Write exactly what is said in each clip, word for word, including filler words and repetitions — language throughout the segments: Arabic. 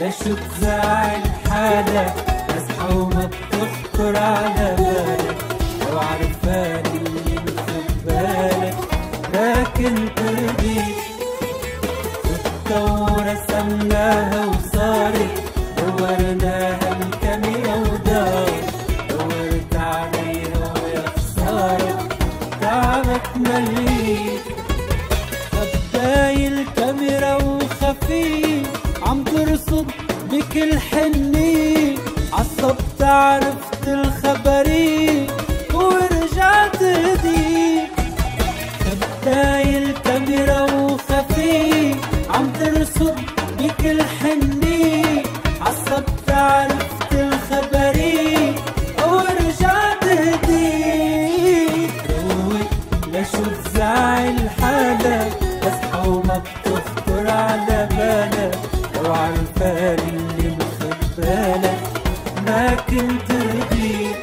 لشو تزعل حالك، اصحى وما بتخطر على بالك، لو عرفان اللي مخبالك لكن ترضيك. والثورة رسمناها وصارت، دورناها الكاميرا ودارت، دورت عليها ويا خسارة تعبك مليك. خباي الكاميرا وخفيف عم ترصد بكل حنية، عصبت عرفت الخبرية ورجعت هديك. خباي الكاميرا وخفيف عم ترصد بكل حنية، عصبت عرفت الخبرية ورجعت هديك. روق لشو تزعل حالك، اصحى وما بتخطر على بالك، لو عرفان اللي مخبالك ما كنت رضيك.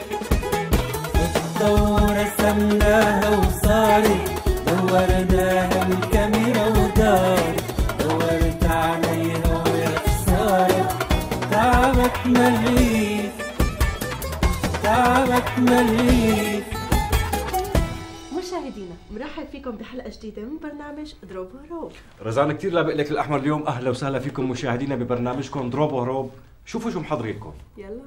الثورة رسمناها وصارت، دورناها الكاميرا ودارت، دورت عليها ويا خسارة تعبك مليك، تعبك مليك. مشاهدينا مرحب فيكم بحلقة جديدة من برنامج ضرب وهروب. رزان كثير لابق لك الأحمر اليوم. أهلا وسهلا فيكم مشاهدينا ببرنامجكم ضرب وهروب. شوفوا شو محضرين لكم. يلا.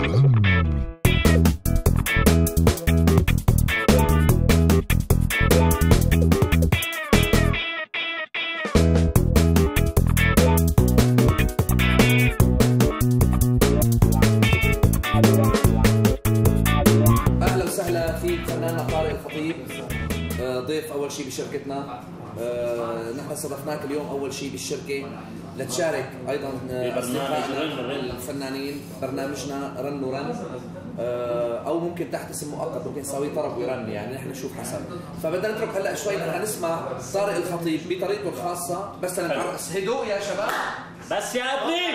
اهلا وسهلا فيك فناننا طارق الخطيب، ضيف اول شيء بشركتنا. أه نحن استضفناك اليوم اول شيء بالشركه لتشارك ايضا اصدقائنا الفنانين برنامجنا رن ورن، أه او ممكن تحت اسم مؤقت ممكن نسويه طرب ورن، يعني نحن نشوف حسب. فبدنا نترك هلا شوي بدنا نسمع طارق الخطيب بطريقته الخاصه بس لنعرس. هدوء يا شباب بس يا ابني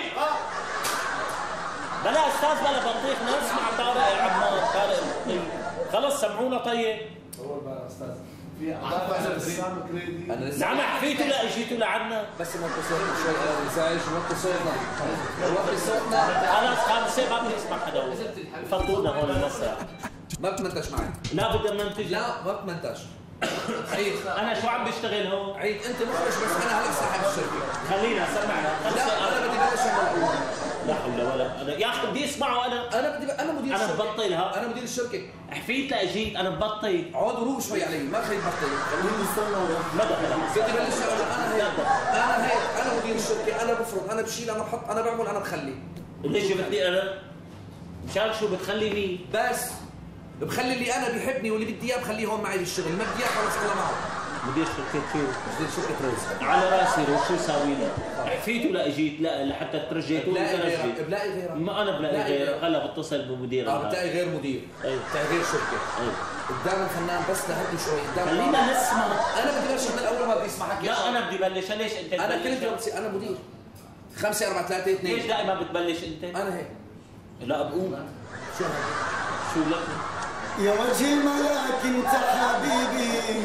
بلا استاذ بلا بطيخ، نسمع طارق يا عمار. طارق الخطيب خلص سمعونا. طيب اول بقى استاذ في انا لسه نعم حفيتوا لا اجيتوا لعنا، بس نوطي صوتنا شوي انا مزعج. نوطي صوتنا نوطي صوتنا خلاص خمسه ما بدي اسمع حدا. فضونا هون المسرح. ما بتمنتج معي. لا بدي منتج. لا ما بتمنتج. عيد انا شو عم بشتغل هون؟ عيد انت مخرج بس انا هلا صاحب الشركه. خلينا سمعنا. لا انا بدي بلش من الاول. لا حول ولا أنا يا اخي بدي اسمعه. انا انا بدي ب... انا مدير انا الشركه. ببطلها. انا مدير الشركه. حفيت لاجيت انا ببطل. عود وروق شوي علي ما خليك تبطل. خليني استنى. ما دخل. بدي بلش انا هيك. انا هيك انا مدير الشركه. انا بفرض انا بشيل انا بحط انا بعمل انا بخلي. ليش جبتني انا؟ مشان شو بتخلي مين؟ بس بخلي اللي انا بيحبني واللي بدي اياه بخليه هون معي بالشغل، ما بدي اياه خلص انا معه. مدير شركة شو؟ مدير شركة روز. على راسي روز. شو ساوي لك؟ حفيت ولا اجيت؟ لا لحتى ترجيت بلاقي غيرك. بلاقي غيرك. ما انا بلاقي غيرك. هلا بتصل بمدير. اه بتلاقي غير مدير. ايوه بتلاقي غير شركة. ايوه قدام الفنان بس لهدي شوي قدام. خلينا نسمع. انا بدي بلش من الاول ما بدي اسمع حكي. لا انا بدي بلش. ليش انت انا كنت يوم انا مدير. خمسة أربعة ثلاثة اثنين. ليش دائما بتبلش انت؟ انا هيك. لا بقوم. شو هذا؟ شو لك؟ يا وجه الملاك انت حبيبي،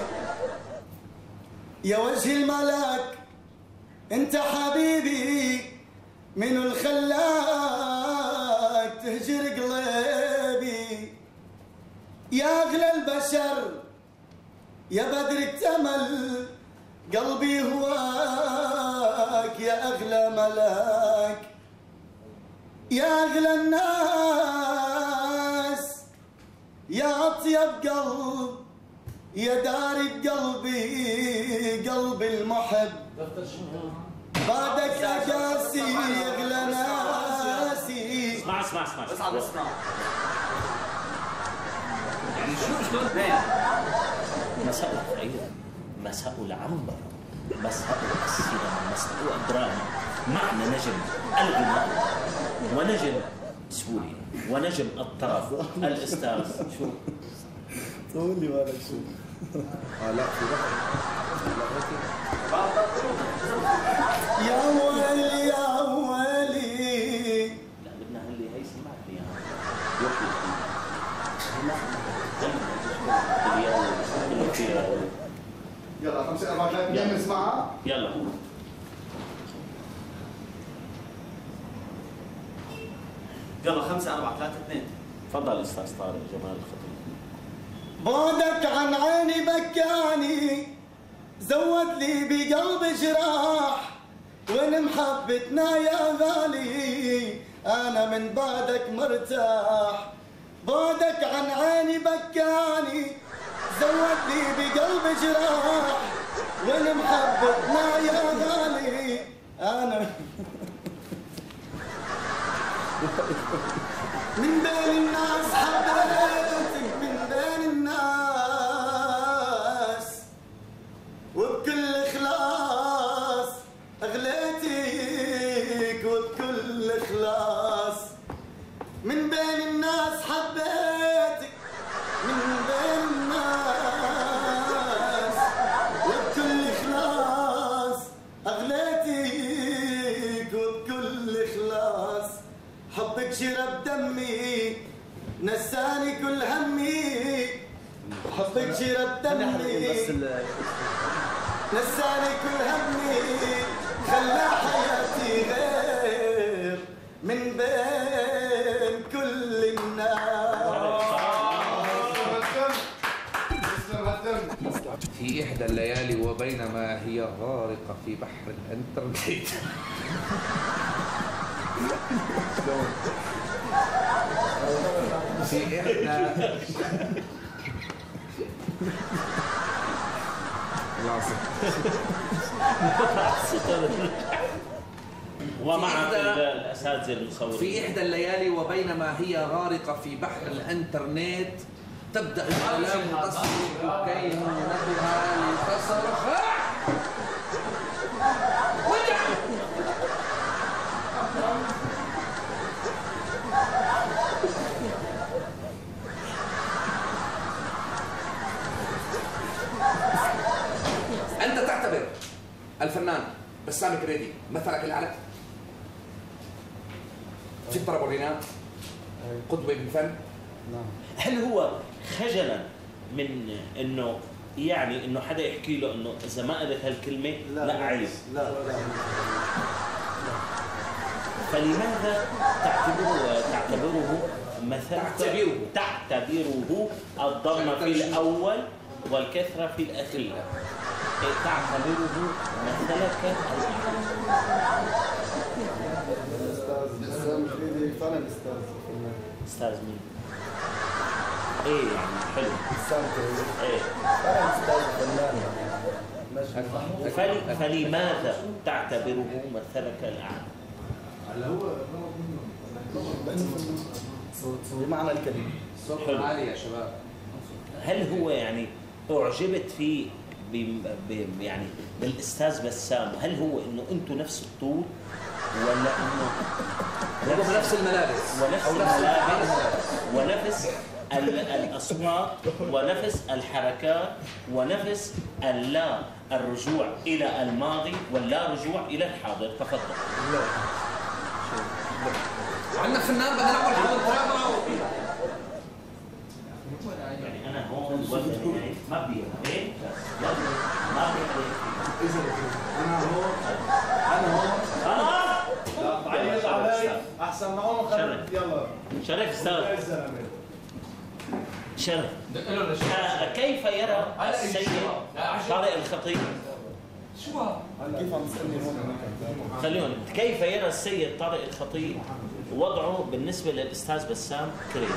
يا وجه الملاك انت حبيبي، من الخلاك تهجر قلبي، يا اغلى البشر يا بدر اكتمل قلبي هواك، يا اغلى ملاك يا اغلى الناس، يا اطيب قلب يا داري بقلبي قلب المحب، بعدك اقاسي اغلى ناسي. اسمع اسمع اسمع اسمع اسمع. يعني شو شلون هيك؟ مساء الخير، مساء العنبر، مساء السينما، مساء الدراما. معنا نجم الغناء ونجم سوري ونجم الطرب الاستاذ شو؟ قول لي مالك شو؟ اه لا في بحر. يا ويلي يا ويلي. لا بدنا هاللي هي سمعت لي اياها. يوكي يلا خمسة أربعة ثلاثة اثنين نسمعها. يلا يلا خمسة أربعة ثلاثة اثنين. تفضل أستاذ طارق جمال الخطيب. بعدك عن عيني بكاني زود لي بقلبي جراح، وين محبتنا يا غالي أنا من بعدك مرتاح. بعدك عن عيني بكاني زود لي بقلبي جراح، وين محبتنا يا غالي أنا من بين الناس حبيتك من بين الناس، وبكل إخلاص أغليتك وبكل إخلاص. من بين الناس حبيتك من بين الناس، وبكل إخلاص أغليتك وبكل إخلاص. حبك شرب دمي نساني كل همي، حبك شرب دمي نساني كل همي، خلى حياتي غير من بين كل الناس. في إحدى الليالي وبينما هي غارقة في بحر الإنترنت في إحدى ومع الأساتذة المصورين. في إحدى الليالي وبينما هي غارقة في بحر الإنترنت تبدأ الآلام تصرخ كينونتها لتصرخ. أنت تعتبر الفنان بسام كريدي مثلك الأعلى في الطرب والغناء، قدوة بالفن؟ هل هو خجلا من انه يعني انه حدا يحكي له انه اذا ما قلت هالكلمه لا, لا عيب؟ لا لا. فلماذا تعتبره تعتبره مثل تعتبره تعتبره الضم في الاول والكثره في الاخير؟ تعتبره مثلك الاعلى. الاستاذ بسام كريدي فعلا استاذ فنان. استاذ مين؟ ايه يعني حلو. بسام كريدي ايه فعلا استاذ فنان. فل... فلماذا تعتبره مثلك الاعلى؟ بمعنى الكلمة صوت عالي يا شباب. هل هو يعني اعجبت فيه ب... ب... يعني بالاستاذ بسام؟ هل هو انه انتم نفس الطول ولا انه نفس, نفس الملابس ونفس الملابس ونفس الاصوات ونفس الحركات ونفس اللا الرجوع الى الماضي واللا رجوع الى الحاضر؟ تفضل. عندنا فنان بدنا نعمل حاضر يعني انا هون وزني ما بدي هيك ما بدي اذا انا هون انا هون لا بعيد علي احسن ما هون خلي يلا شرف استاذ شرف. كيف يرى السيد طارق الخطيب؟ شو كيف عم تسالني هون؟ خليهم كيف يرى السيد طارق الخطيب وضعه بالنسبه للاستاذ بسام كريم؟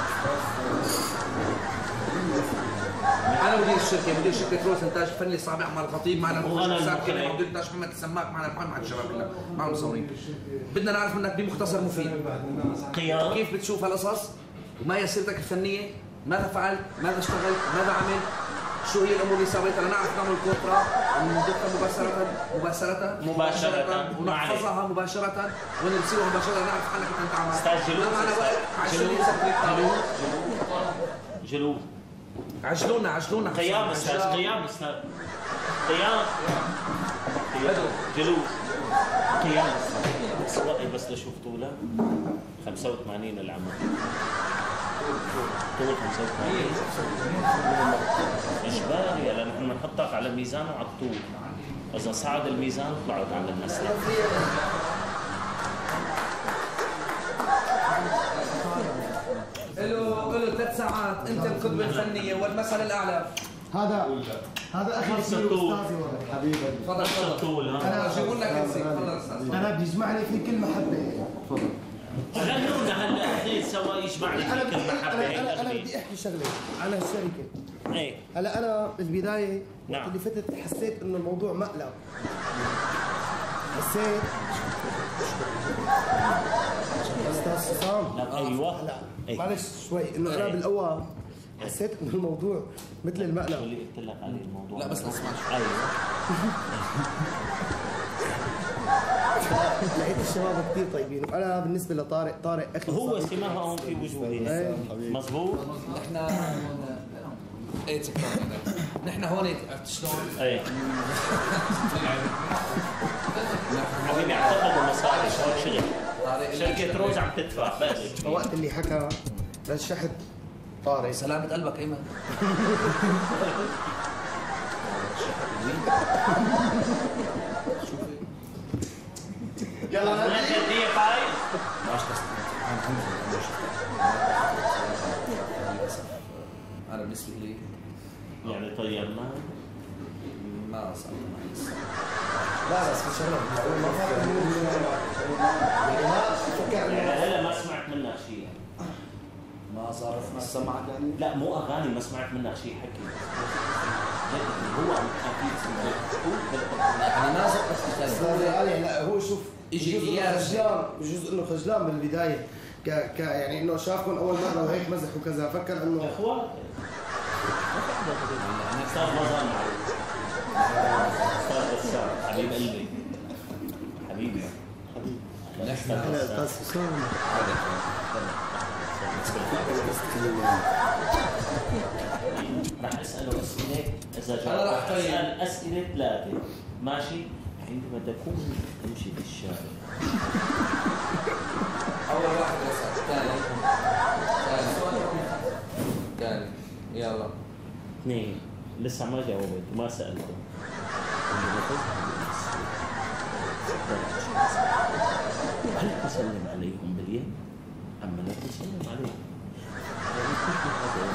انا مدير الشركه مدير شركه روز انتاج فني صابع مع الخطيب معنا وأنا مدير المخرج. انتاج محمد السماك معنا محمد مع الشباب كلها مع المصورين. بدنا نعرف منك بمختصر مفيد قيام كيف بتشوف هالقصص وما هي سيرتك الفنيه، ماذا فعلت، ماذا اشتغلت، ماذا عملت، شو هي الامور اللي سويتها لنعرف نعمل كونترا ونضيفها مباشره مباشره مباشرة. ونحفظها مباشره ونرسلها مباشره نعرف حالك انت عم استاذ جلوس. ما معنا وقت جلوس جلوس عجلونا عجلونا قيام استاذ قيام استاذ قيام جلوس قيام استاذ وقت بس لشوف طوله خمسة وثمانين العمر طول خمسة وثمانين اجباري لان احنا بنحطك على ميزان وعلى الطول، اذا صعد الميزان طلعت على المسرح. ثلاث ساعات انت القدوه الفنيه والمثل الاعلى. هذا هذا اخي نفس فيه الطول. استاذي والله حبيبي. تفضل نفس تفضل. الطول ها. انا جيبوا لنا كرسي تفضل استاذ. انا بيجمعني في كل محبه. تفضل. غنونا هلا اثنين سوا يجمعنا انا في كل محبه هيك انا انا أغنية. بدي احكي شغله عن هالشركه. ايه هلا انا بالبدايه نعم. وقت اللي فتت حسيت انه الموضوع مقلب. حسيت استاذ عصام لا ايوه هلا إيه. معلش شوي انه انا إيه. بالاول حسيت انه الموضوع مثل المقلب. اللي قلت لك عليه الموضوع لا بس لا اسمع. ايوه لقيت الشباب كثير طيبين وانا بالنسبه لطارق طارق اخي هو صديقي. سماها هون في وجوهي إيه. مظبوط نحن هون ايه تكرر نحن هون عرفت شلون؟ ايه حبيبي اعتقد مصاري هون شغل شركة روز عم تدفع بس وقت اللي حكى رشحت طارق سلامة قلبك ايمن. يلا ما جدية فايز ماش انا بالنسبه لي يعني طيرنا ما صار معي لسه. لا بس في شغله ما فكر يعني هلا ما سمعت منك شيء ما صار سمعك يعني؟ لا مو اغاني ما سمعت منك شيء حكي هو عم حكي يعني ما زبطت استاذ علي لا هو شوف يجي بجوز إنه إياه. خجلان بجوز انه خجلان بالبدايه ك ك يعني انه شافكم اول مره وهيك مزح وكذا فكر انه اخوات استاذ مازال معي استاذ بسام حبيب قلبي حبيبي نحن انا استاذ حسام راح اساله اسئله اذا أنا جاوب راح راح طيب. اسال اسئله ثلاثه ماشي عندما تكون تمشي بالشارع اول واحد يسال ثاني ثاني ثاني يلا اثنين لسه ما جاوبت وما سالته عندما تذهب الى السوق هل تسلم عليهم باليد ام لا تسلم عليهم؟ وإن كنت هذا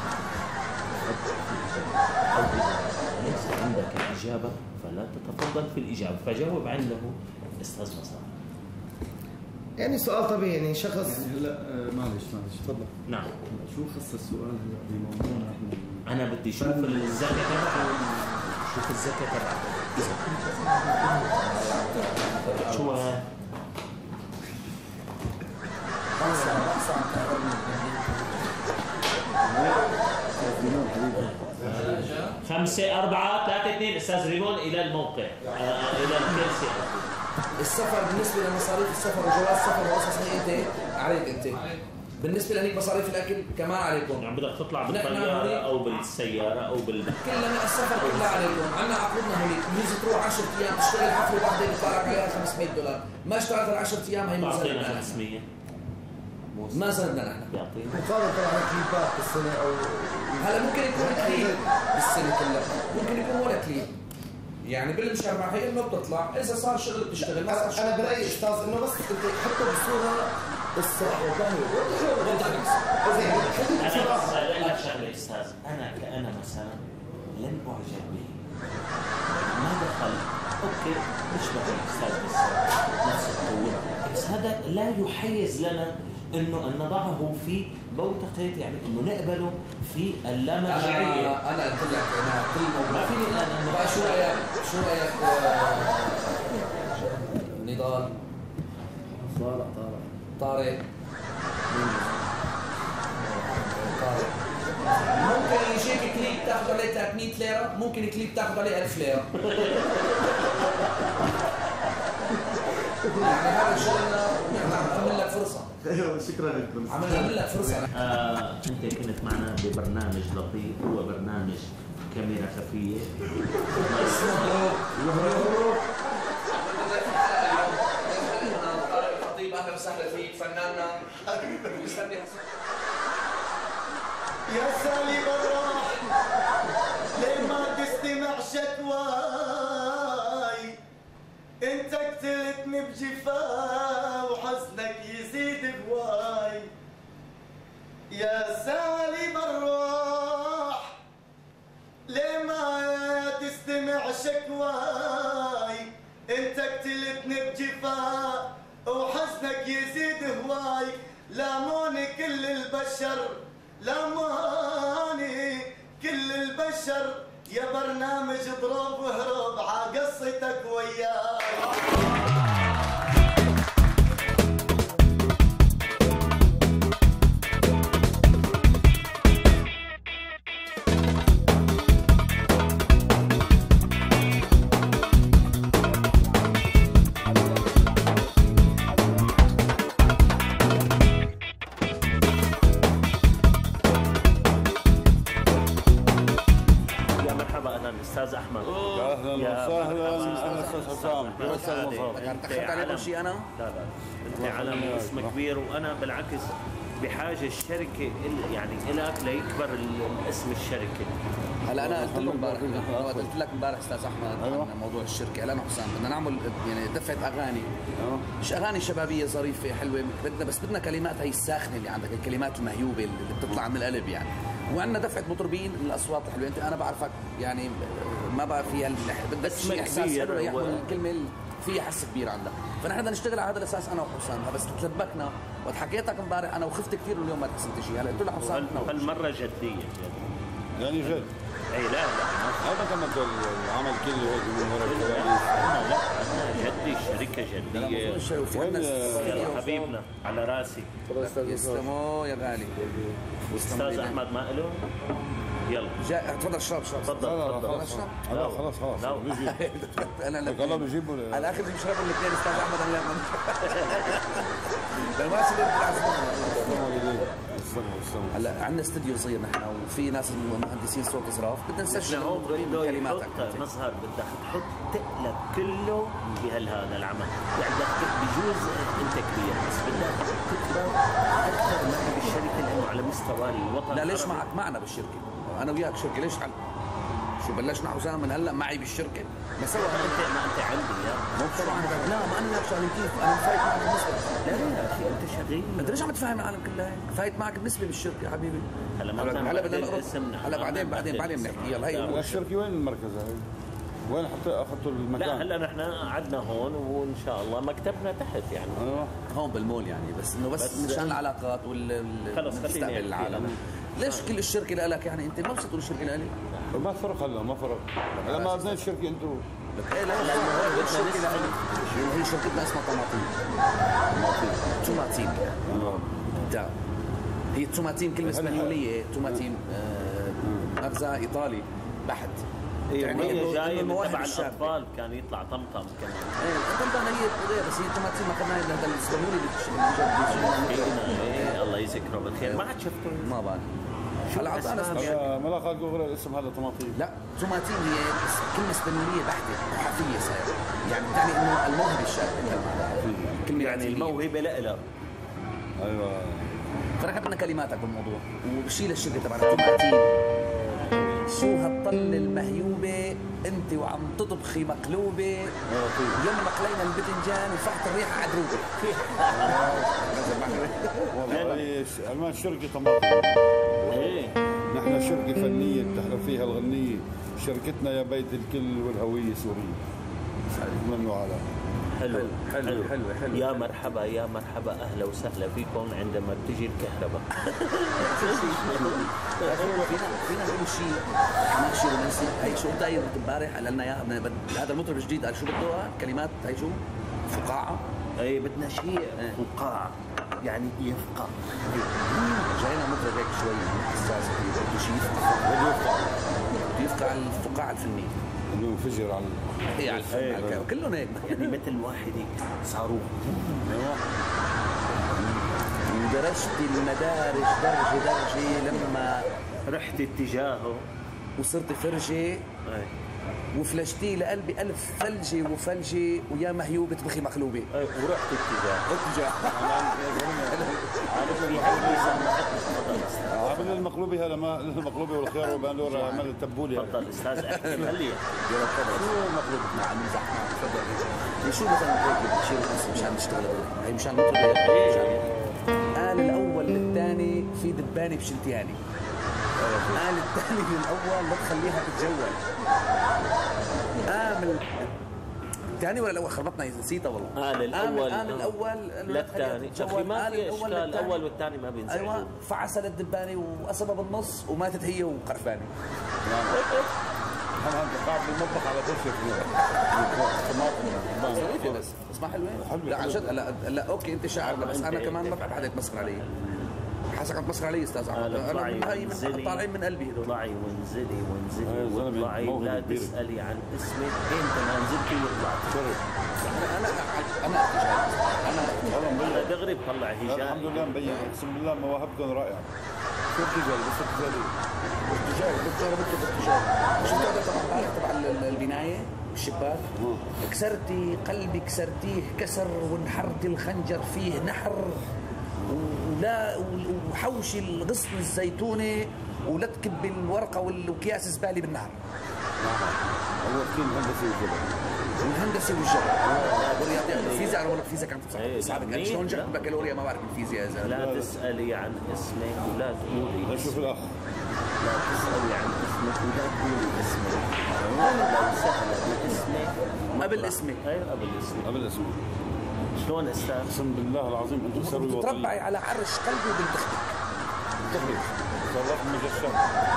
أو إذا ليس عندك إجابة فلا تتفضل في الإجابة فجاوب عنده أستاذ مصطفى. يعني سؤال طبيعي يعني شخص هلا آه، معلش معلش تفضل. نعم شو خص السؤال هلا بموضوعنا احنا؟ أنا بدي أشوف الزكاة تبعه شوف الزكاة تبعه إذا كنت شو ها؟ خمسة أربعة ثلاثة اثنين أستاذ ريمون إلى الموقع آه، إلى الكرسي السفر بالنسبه لمصاريف السفر وجواز السفر وقصص هي انت عليك انت. بالنسبه لهيك مصاريف الاكل كمان عليكم. يعني بدك تطلع نحن بالطيارة هونيك- أو بالسيارة أو بال كلنا السفر كلها عليكم. عندنا عقودنا هونيك ميزه تروح عشرة ايام تشتغل حفله واحده بيطلع لك عليها خمسمية دولار. ما اشتغلت ال عشرة ايام هي بعطينا مزننا. خمسمية ما زلنا نحن. بيعطينا مقابل طبعا كليبات بالسنه او هلا ممكن يكون كليب بالسنه كلها، ممكن يكون ولا كليب. يعني بالمشهر مع هي انه بتطلع، اذا صار شغل بتشتغل، ما صار انا شغل أنا برايي استاذ انه بس انت حطه بصوره الصح أنا بس أقول لك شغلة أستاذ أنا كأنا مثلا لن أعجب به ما دخل أوكي بيشبه الأستاذ بس نفس الطول بس هذا لا يحيز لنا إنه أن نضعه في بوتقة يعني إنه نقبله في اللامرجعية. انا انا قلت لك انا كل موضوع ما فيني الآن أنه بقى شو رايك شو رايك آه، نضال طارق طارق طارق طارق ممكن يجيك كليب تاخذ عليه ثلاثمية ليره، ممكن كليب تاخذ عليه ألف ليره. يعني هذا شغلنا نحن عم نعمل لك فرصه، ايوه شكرا لكم. عم نعمل لك فرصه. آه، أنت كنت معنا ببرنامج لطيف هو برنامج كاميرا خفية اسمه هروب هروب. طارق الخطيب اهلا وسهلا فيك فناننا مستني. يا سالي براح ليه ما تستمع شكواي انت قتلتني بجفا وحزنك يزيد هواي يا سالي بدك يزيد هواي لاموني كل البشر لاموني كل البشر يا برنامج اضرب وهرب ع قصتك وياي. استاذ احمد اهلا وسهلا انا استاذ حسام مساء الخير. تاخرت عليكم شيء انا؟ لا لا انت علم اسم كبير وانا بالعكس بحاجه الشركه يعني الك ليكبر اسم الشركه. هلا انا قلت له امبارح قلت لك امبارح استاذ احمد عن موضوع الشركه. هلا انا حسام بدنا نعمل يعني دفعه اغاني مش اغاني شبابيه ظريفه حلوه بدنا بس بدنا كلمات هي الساخنه اللي عندك الكلمات المهيوبه اللي بتطلع من القلب يعني. وعندنا دفعه مطربين الاصوات الحلوه انت انا بعرفك يعني ما بقى فيها بدك شيء احساس حلو يحمل الكلمه فيها حس كبير عندك. فنحن بدنا نشتغل على هذا الاساس انا وحسام بس تلبكنا وقت حكيتك امبارح انا وخفت كثير واليوم ما حسيت شيء. هلا قلت له حسام هالمره جديه يعني جد اي لا لا هذا كمان العمل كله هيك من ورا الكواليس. لا عندنا جدي الشركه جديه وين حبيبنا على راسي. يسلموا يا غالي. استاذ احمد ما له يلا جاء تفضل اشرب اشرب تفضل تفضل اشرب لا خلاص خلاص بيجي انا لك الله بيجيبه على اخر بيشربوا الاثنين استاذ احمد انا لا ما بيصير هلا عندنا استوديو صغير نحن وفي ناس مهندسين صوت اصراف بدنا نسجل كلماتك مظهر بدك تحط تقلب كله بهالهذا العمل يعني بدك بجوز انت كبير بس بدك تكبر اكثر معي بالشركه لانه على مستوى الوطن. لا ليش معك معنا بالشركه؟ انا وياك شركه ليش حل؟ شو بلشنا حسام من هلا معي بالشركه ما سوى ما انت ما انت عندي يا مو طبعا لا ما انا شغالين كيف انا فايت معك بالنسبه لا لا يا اخي انت شغيل انت ليش عم تفهم العالم كلها فايت معك بالنسبه بالشركه يا حبيبي. هلا ما هلا بدنا نقرب هلا بعدين بعدين بعدين بنحكي يلا هي الشركه وين المركز هاي؟ وين حتى اخذتوا المكان؟ لا هلا نحن قعدنا هون وان شاء الله مكتبنا تحت يعني هون بالمول يعني بس انه بس مشان العلاقات وال خلص خليني العالم. ليش كل الشركه لك يعني انت ما بتقول الشركه لي؟ ما فرق هلا ما فرق لما بنيت الشركه انتم ايه لا لا الشركه هي شركتنا اسمها طماطيم طماطيم ده هي طماطيم كلمه اسبانيوليه طماطيم مغزى ايطالي بحت يعني هي جايه من تبع الاطفال كان يطلع طمطم كمان. ايه طمطم هي بس هي طماطم اخذناها هذا الاسبانيولي اللي الله يذكره بالخير ما عاد شفته ما بعرف هلا عاد انا ما لا خلقوا غير الاسم هذا طماطيم. لا طماطيم هي كلمه اسبانيوليه بحته حرفيه صايره يعني بتعني انه الموهبه الشابه كلمه يعني الموهبه لها ايوه فرح بدنا كلماتك بالموضوع وبشيل الشركه تبعنا طماطيم شو هالطلة المهيوبة انت وعم تطبخي مقلوبة يوم مقلينا البتنجان وفحت الريحة عدروبة والله أمان شركة طماطم نحن شركة فنية بتحرف فيها الغنية شركتنا يا بيت الكل والهوية سورية منه على حلو حلو حلو, حلو, حلو يا مرحبا يا مرحبا اهلا وسهلا فيكم عندما بتجي الكهرباء. فينا فينا نقول شيء كمان شيء رومانسي هي شو داير امبارح قال لنا اياها هذا المطرب الجديد قال شو بده كلمات هي شو فقاعه اي بدنا شيء فقاعه يعني يفقع جاينا مطرب هيك شوي حساس بده شيء بده يفقع بده يفقع الفقاعه الفنيه انه ينفجر على ايه على الفن كلهم هيك يعني مثل واحد صاروخ درجت المدارج درجه درجه لما رحت اتجاهه وصرت فرجه وفلشتي لقلبي ألف فلجة وفلجة ويا مهيوبة بخي مقلوبة ورحت اتجاه اتجاه عارف في هيدي سمعتني تفضل عامل المقلوبة هذا ما المقلوبة والخيار وبندور عمل التبولة تفضل استاذ احكي هلي يلا تفضل شو المقلوبة؟ نعم نمزح تفضل شو مثلا هيك بشيل القصة مشان نشتغل هي مشان نطلب قال الأول للثاني في دبانة بشلتياني قال الثاني للأول لا تخليها تتجول قام الثاني ولا الاول؟ خربطنا نسيتها والله. قال الاول قال الاول للثاني. اخي ما في اشكال، الاول والثاني ما بينزعجوا. ايوه فعسل الدباني وقصبها بالنص وماتت هي وقرفاني. انا قاعد بالمطبخ على كرسي ظريفه بس اسمها حلوه. لا عن جد. لا لا اوكي انت شاعر بس انا كمان ما بحب حدا يتمسخر علي. حاسك عم تمسخر علي استاذ احمد. انا من هاي من طالعين من قلبي هدول. اطلعي وانزلي وانزلي واطلعي لا تسالي عن اسمك. انت ما نزلتي وطلعتي. انا انا انا انا انا دغري بطلع هجاء. الحمد لله مبين اقسم بالله مواهبكم رائعه. شو ارتجال بس ارتجالي ارتجال بدي انا بدي ارتجال. شفت هذا تبع تبع البنايه الشباك كسرتي قلبي كسرتيه كسر وانحرت الخنجر فيه نحر ولا وحوشي الغصن الزيتونه ولا تكب الورقه والاكياس الزباله بالنهر. اول كلمه هندسي وكذا الهندسه والجبر والرياضيات الفيزياء ولا الفيزياء كانت صعبه. يعني شلون جبت بكالوريا ما بعرف الفيزياء يا زلمه. لا تسالي عن اسمك ولا تقولي. شوف الاخ. لا تسالي عن اسمك ولا تقولي اسمك. لو سهله باسمك قبل اسمك. ايوه قبل اسمك. قبل اسمك. شلون استاذ؟ اقسم بالله العظيم انتم سوي وطني. تربعي على عرش قلبي وبنت اختك. تخرج صرف مجشم.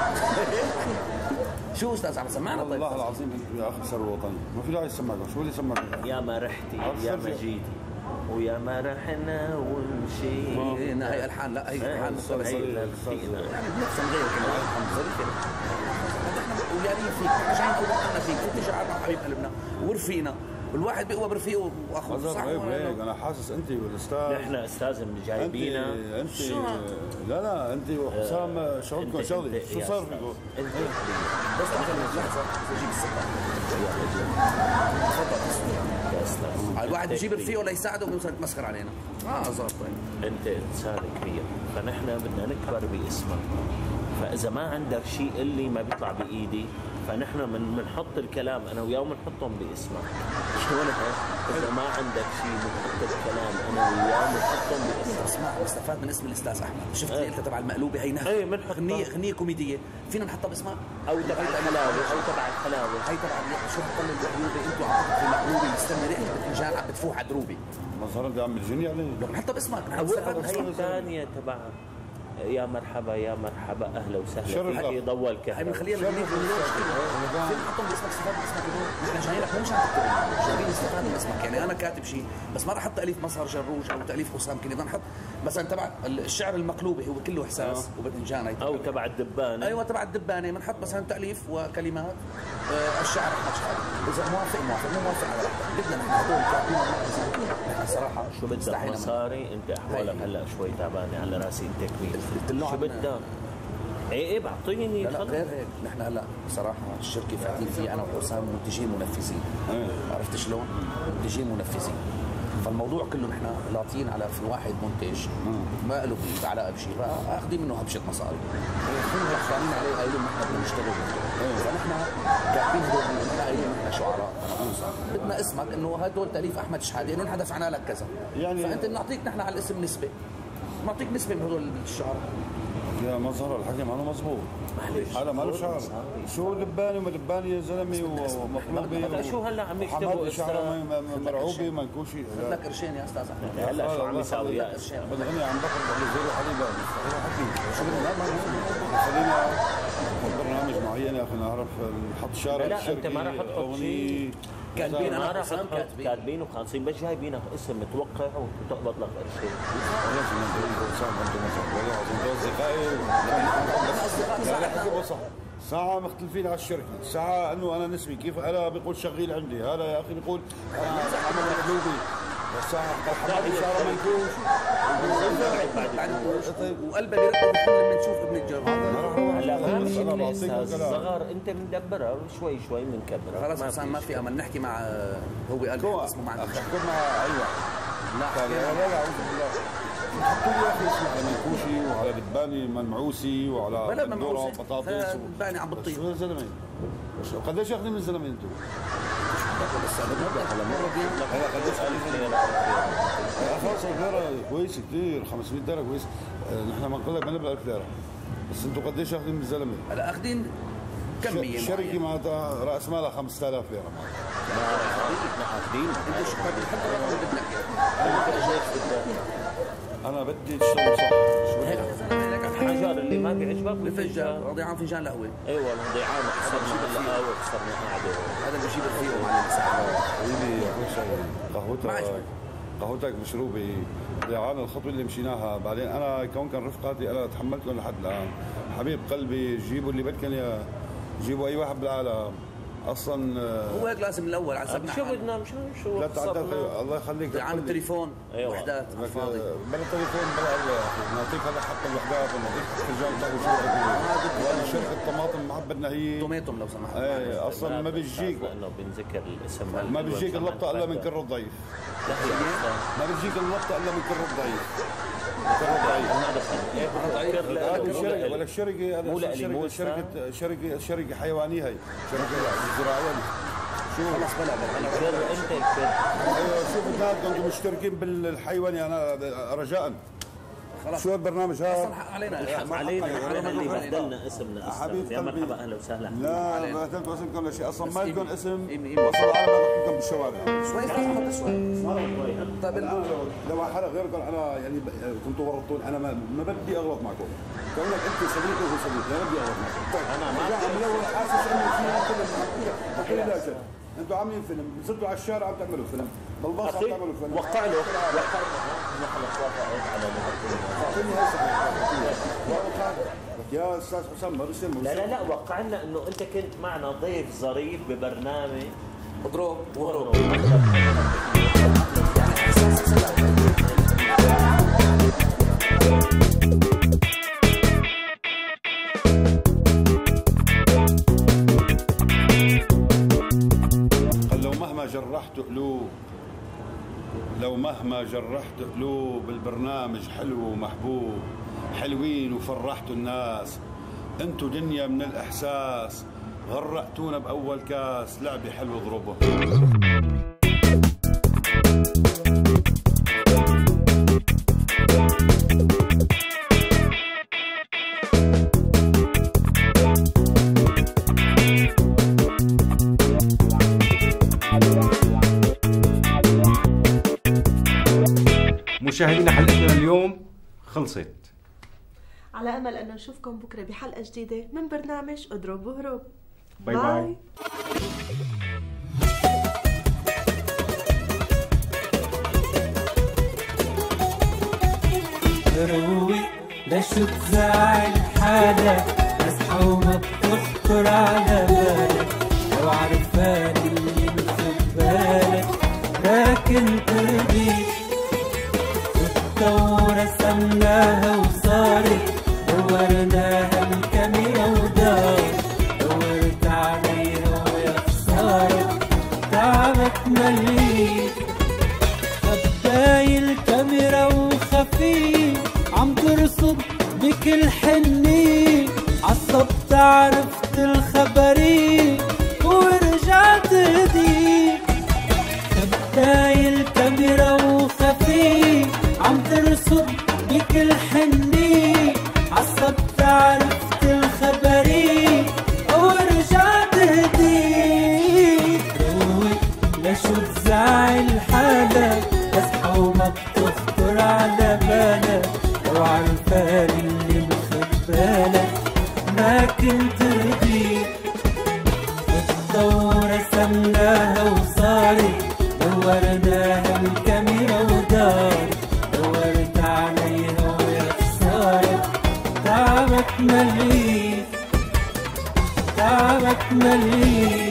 شو استاذ عم سمعنا طيب؟ والله العظيم انتم يا اخي ثروه وطني، ما في داعي يسمعكم، شو اللي يسمعكم؟ يا ما رحتي يا ما جيتي ويا ما رحنا ومشينا. هي الحان لا هي الحان مختلفه. هي لفينا يعني بنفسها نغير كمان. الحمد لله نحن ويارين فيك، نحن جايين اول عنا فيك، انت شعرنا وحبيب قلبنا ورفيقنا، والواحد بيقوى برفيقه واخوه. صح هيك انا حاسس انت والاستاذ نحن استاذ من جايبينا. انت لا لا انت وحسام شغلكم شغلي. شو صار فيكم؟ انت بس لحظه اجيب السكر. تفضل. الواحد بيجيب رفيقه ليساعده وبيوصل يتمسخر علينا. اه زبط. انت انسان كبير فنحن بدنا نكبر باسمك. فاذا ما عندك شيء اللي ما بيطلع بايدي فنحن من بنحط الكلام انا وياه بنحطهم باسمك. شلون هيك؟ اذا ما عندك شيء بنحط الكلام انا وياه بنحطهم باسمك. اسمع استفاد من اسم الاستاذ احمد. شفت اللي انت تبع المقلوبه هي نهر. ايه بنحطها. غنيه غنيه كوميديه فينا نحطها باسمها او تبع الحلاوه او تبع الحلاوه. هي تبع شو بتطلع المقلوبه انتوا عم تحطوا المقلوبه مستني ريحه الفنجان عم بتفوح على دروبي. مظهر انت عم تجني علي. لو بنحطها باسمك هي الثانيه تبع يا مرحبا يا مرحبا اهلا وسهلا فيك ضوال كهرباء. هي بنخليها بالغنيه فين نحطهم باسمك استفاد باسمك هدول. نحن جايين لك مو مشان تكتب جايين نستفاد من اسمك. يعني انا كاتب شيء بس ما راح احط تاليف مظهر جروج او تاليف حسام كني. بدنا نحط مثلا تبع الشعر المقلوبه هو كله احساس وباذنجان او تبع الدبانه. ايوه تبع الدبانه بنحط مثلا تاليف وكلمات آه الشاعر احمد شحاته. اذا موافق موافق مو موافق على راحتك. بدنا نحن هدول كاتبين نحن صراحه شو بدك مصاري؟ انت احوالك هلا شوي تعبانه على راسي التكميل. شو بدك؟ ايه ايه بعطيني. لا, لا غير هيك نحن هلا بصراحه الشركه فاتين فيها انا وحسام منتجين منفذين. عرفت شلون؟ منتجين منفذين. فالموضوع كله نحن لاطين على في واحد منتج ما له علاقه بشيء بقى اخذين منه هبشه مصاري. كلهم رحمانين عليه قايلين نحن بدنا نشتغل. فنحن كاتبين هدول نحن قايلين نحن شعراء بدنا اسمك انه هدول تاليف احمد شحاته انه نحن دفعنا لك كذا. يعني فانت نعطيك نحن على الاسم نسبه. نعطيك نسبه من هدول الشعراء. يا مظهر الحكي ما له مظبوط. هذا ما له شعر. شو لباني وما لباني يا زلمه ومقلوبه. شو هلا عم يكتبوا شعره مرعوبه منكوشي. لك قرشين يا استاذ احمد. هلا شو عم يساوي يا بدغني عم بقرا اللي زيرو حليبه. شو خلينا برنامج معين يا اخي نعرف نحط شارع. لا انت ما راح تحط شيء. كاتبين ما راح تحط كاتبين وخالصين بس جايبينك اسم متوقع وتقبض لك قرشين. ساعة مختلفين على الشركة، ساعة انه انا نسبي كيف انا بيقول شغيل عندي، هذا يا اخي بيقول انا عمل مقلوبي، ساعة حمادي صار منكوش وقلبه بيرقوا بحل لما نشوف ابن الجار. هلا ما مشكلة استاذ صغر انت مدبرها شوي شوي بنكبرها. خلص حسام ما في امل نحكي مع هو قال اسمه معنا احكي مع ايوه لا لا لا اعوذ بالله. حطوا لي يا اخي اسمه على منكوشي وعلى دباني منعوسي وعلى بندوره وبطاطس دباني عم بتطير. شو الزلمه؟ قديش ياخذ من الزلمه انتم؟ بس هذا المبلغ هلا مره هلا قديش ألف ليره؟ خلص ليره كويس كثير خمسمية ليره كويس. نحن بنقول لك ما نبلغ ألف ليره بس انتم قديش ياخذين من الزلمه؟ هلا اخذين كميه الشركه معناتها راس مالها خمسة آلاف ليره. معقدين. انت شو بتحب ولا بتنقي؟ انا بدي تشتغل صح. شو هيك الحجر اللي ما بيعجبك بفنجان ضيعان فنجان قهوه. ايوه ضيعان خسرنا القهوه وخسرنا قعده. هذا اللي بجيب فيه معلم سعد. حبيبي اول شيء قهوتك قهوتك مشروبه ضيعان الخطوه اللي مشيناها. بعدين انا كون كان رفقاتي انا تحملت لهم لحد الان. حبيب قلبي جيبوا اللي بدكم اياه، جيبوا اي واحد بالعالم اصلا. هو هيك لازم من الاول على حسب شو بدنا مشان شو لا تعال الله يخليك عن التليفون أيوة. وحدات فاضي بلا تليفون بلا الله نعطيك هلا حتى الوحدات ونعطيك فنجان قهوه شو بدك. شركه طماطم ما بدنا هي طماطم لو سمحت. ايه اصلا ما بيجيك لانه بنذكر الاسم ما بيجيك اللقطه الا من كر الضيف. لا هي ما بيجيك اللقطه الا من كر الضيف. كر ولا شركه مو لإلي مو شركه شركه شركه حيوانيه هي شركه زراعيه. شو خلص بلا بلا الكر انت الكر. ايوه شوف بدنا انتم مشتركين بالحيواني انا رجاء. خلاص شو البرنامج هذا؟ اصلا حق علينا الحق علينا علينا اللي بدلنا اسمنا اصلا. يا مرحبا اهلا وسهلا. لا ما بدلتوا اسمكم ولا شيء اصلا ما لكم اسم. إيمي. وصلوا على ما بحكيكم بالشوارع. شوي حط شوي. طيب انا لو لو حدا غيركم انا يعني كنتوا ورطوني انا ما, ما بدي اغلط معكم. كونك انت صديقي وهو صديقي انا بدي اغلط معكم. طيب انا ما من الاول حاسس انه في كلمه بحكي لا شيء. انتوا عاملين فيلم نزلتوا على الشارع عم تعملوا فيلم بالباص عم تعملوا فيلم. وقع له وقع له نحن وافقت على يا استاذ حسام ما بيصير. لا لا لا وقعنا انه انت كنت معنا ضيف ظريف ببرنامج اضرب وهرب. لو مهما جرحت قلوب لو مهما جرحت قلوب البرنامج حلو ومحبوب حلوين وفرحتوا الناس انتوا دنيا من الاحساس غرقتونا باول كاس لعبه حلوه اضربوا. مشاهدينا حلقتنا اليوم خلصت. على امل انه نشوفكم بكره بحلقه جديده من برنامج اضرب وهرب. باي باي. روي لشو تزعل حالك اصحى وما بتخطر على بالك لو عرفان اللي مخبالك لكن ترضيك ورسمناها وصارت دورناها الكاميرا ودارت دورت عليها ويا خسارة تعبت مليت خباي الكاميرا وخفيف عم ترصد بكل حنية عصبت عرفت الخبرية ورجعت هديك خباي الكاميرا وخفيف عم ترصد بكل حنية عصبت عرفت الخبرية ورجعت هديك روق لشو تزعل حالك تصحى وما بتخطر على بالك لو عرفان اللي مخبالك ما كنت رضيك الدورة سمناها وصارت دورناها الكاميرا ودارت دورت عليها ويا خسارة تعبت مليت تعبت مليت